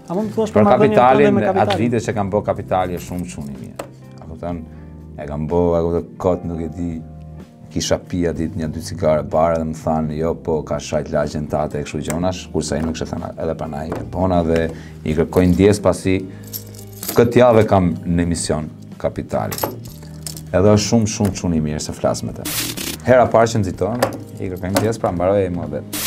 A mund të thuash Për kapitalin, me atë kapitalin? vite që kam bë kapitali është shumë i mirë. A kupton? E kam bë, kot nuk e di, kisha pia ditë 1-2 cigare bare dhe më thanë, jo, po ka shajt lagjen tate e kështu gjonash, kurse ai nuk kishte thënë edhe pranaj e bona dhe i kërkoj ndjes pasi këtë javë kam në emision kapitali. Edhe është shumë i mirë se flas me të. Hera parë që nxitohem, i kërkoj ndjes pra mbaroj e mua vetë.